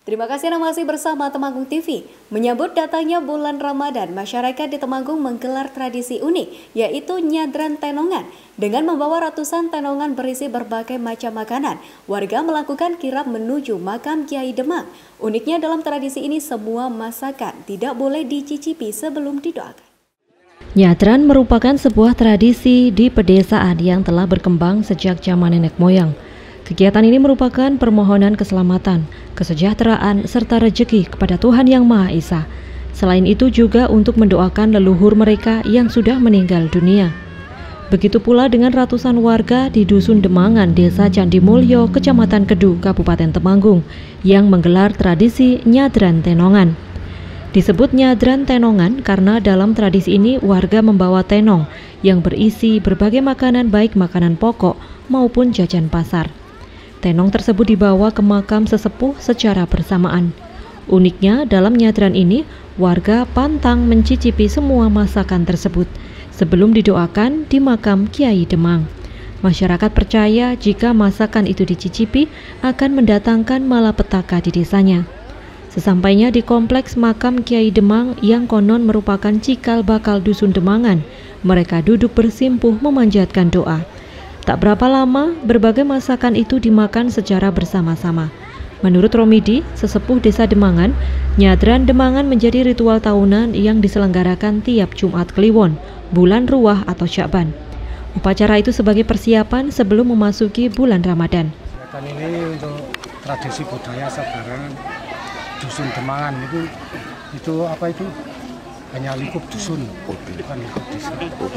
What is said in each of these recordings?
Terima kasih Anda masih bersama Temanggung TV. Menyambut datangnya bulan Ramadan, masyarakat di Temanggung menggelar tradisi unik, yaitu nyadran tenongan. Dengan membawa ratusan tenongan berisi berbagai macam makanan, warga melakukan kirap menuju makam Kiai Demang. Uniknya dalam tradisi ini semua masakan tidak boleh dicicipi sebelum didoakan. Nyadran merupakan sebuah tradisi di pedesaan yang telah berkembang sejak zaman nenek moyang. Kegiatan ini merupakan permohonan keselamatan, kesejahteraan, serta rezeki kepada Tuhan Yang Maha Esa. Selain itu juga untuk mendoakan leluhur mereka yang sudah meninggal dunia. Begitu pula dengan ratusan warga di Dusun Demangan, Desa Candimulyo, Kecamatan Kedu, Kabupaten Temanggung, yang menggelar tradisi nyadran tenongan. Disebut nyadran tenongan karena dalam tradisi ini warga membawa tenong yang berisi berbagai makanan baik makanan pokok maupun jajan pasar. Tenong tersebut dibawa ke makam sesepuh secara bersamaan. Uniknya dalam nyadran ini, warga pantang mencicipi semua masakan tersebut sebelum didoakan di makam Kiai Demang. Masyarakat percaya jika masakan itu dicicipi akan mendatangkan malapetaka di desanya. Sesampainya di kompleks makam Kiai Demang yang konon merupakan cikal bakal Dusun Demangan, mereka duduk bersimpuh memanjatkan doa. Tak berapa lama, berbagai masakan itu dimakan secara bersama-sama. Menurut Romidi, sesepuh Desa Demangan, nyadran Demangan menjadi ritual tahunan yang diselenggarakan tiap Jumat Kliwon, bulan Ruwah atau Sya'ban. Upacara itu sebagai persiapan sebelum memasuki bulan Ramadan. Kegiatan ini untuk tradisi budaya Sabaran Dusun Demangan itu apa itu? Hanya lingkup dusun, bukan lingkup desa.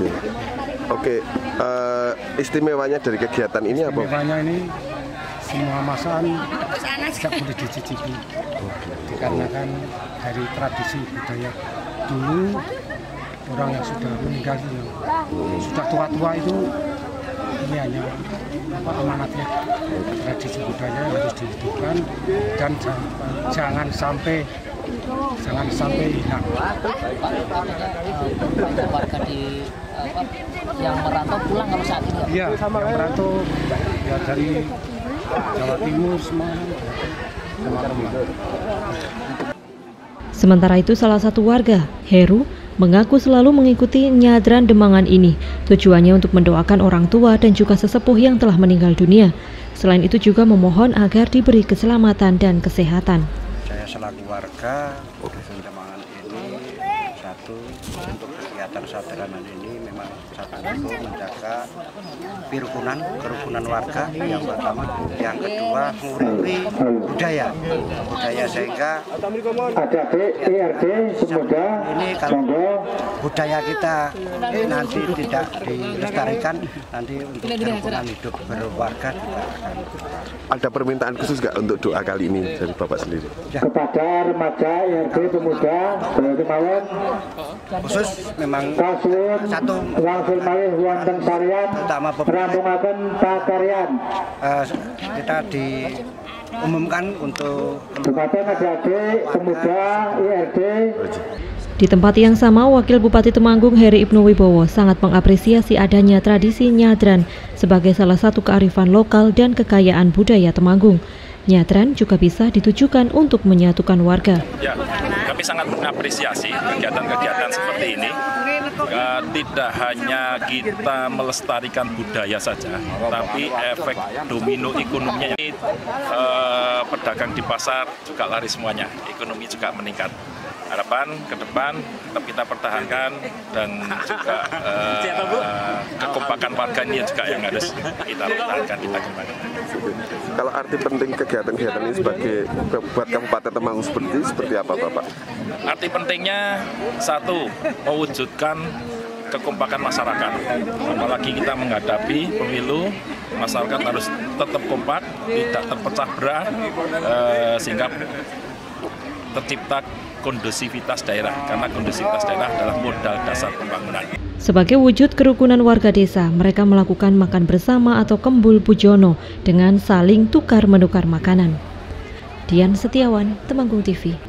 Oke. Istimewanya dari kegiatan ini apa? Istimewanya ini semua masakan tidak boleh dicicipi. Dikarenakan dari tradisi budaya dulu orang yang sudah meninggal sudah tua-tua itu ini hanya amanatnya tradisi budaya harus dihidupkan dan jangan sampai hilang. Warga di yang merantau pulang kalau saat ini? Iya, yang merantau ya dari Jawa Timur semua. Sementara itu salah satu warga, Heru, mengaku selalu mengikuti nyadran Demangan ini. Tujuannya untuk mendoakan orang tua dan juga sesepuh yang telah meninggal dunia. Selain itu juga memohon agar diberi keselamatan dan kesehatan. Saya selaku warga Dusun Demangan ini satu untuk kegiatan sadaranan ini memang satu untuk menjaga kerukunan warga yang pertama, yang kedua mengurus budaya sehingga ada BRD semoga ini kalau budaya kita nanti tidak dilestarikan nanti untuk kerukunan hidup berwarga juga akan. Ada permintaan khusus nggak untuk doa kali ini dari Bapak sendiri? Kepada remaja IRD pemuda Kemawan khusus memang satu wangsul malih wonten sarian rampungaken pakaryan kita diumumkan untuk kepada adik-adik pemuda IRD. Di tempat yang sama, Wakil Bupati Temanggung Heri Ibnu Wibowo sangat mengapresiasi adanya tradisi nyadran sebagai salah satu kearifan lokal dan kekayaan budaya Temanggung. Nyadran juga bisa ditujukan untuk menyatukan warga. Ya, kami sangat mengapresiasi kegiatan-kegiatan seperti ini. Tidak hanya kita melestarikan budaya saja, tapi efek domino ekonominya. Pedagang di pasar juga laris semuanya, ekonomi juga meningkat. Harapan ke depan tetap kita pertahankan dan juga kekompakan warga ini juga yang harus kita pertahankan, kita kembangkan. Kalau arti penting kegiatan-kegiatan ini buat Kabupaten Temanggung seperti apa, Bapak? Arti pentingnya satu, mewujudkan kekompakan masyarakat. Apalagi kita menghadapi pemilu, masyarakat harus tetap kompak, tidak terpecah belah, sehingga tercipta kondusivitas daerah, karena kondusivitas daerah adalah modal dasar pembangunan. Sebagai wujud kerukunan warga desa, mereka melakukan makan bersama atau kembul pujono dengan saling tukar-menukar makanan. Dian Setiawan, Temanggung TV.